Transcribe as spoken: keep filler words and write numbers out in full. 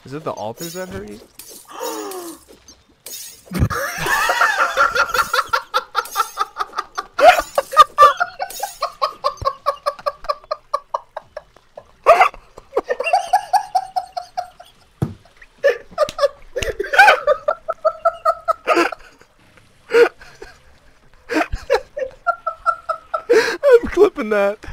Is it the altars that hurt you? I'm clipping that.